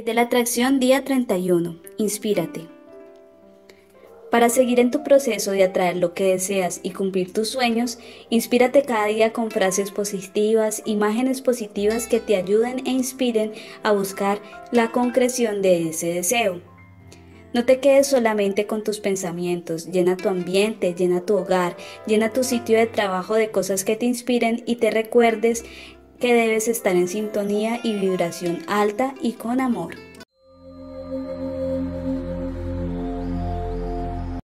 de la atracción día 31. Inspírate. Para seguir en tu proceso de atraer lo que deseas y cumplir tus sueños, inspírate cada día con frases positivas, imágenes positivas que te ayuden e inspiren a buscar la concreción de ese deseo. No te quedes solamente con tus pensamientos, llena tu ambiente, llena tu hogar, llena tu sitio de trabajo de cosas que te inspiren y te recuerdes que debes estar en sintonía y vibración alta y con amor.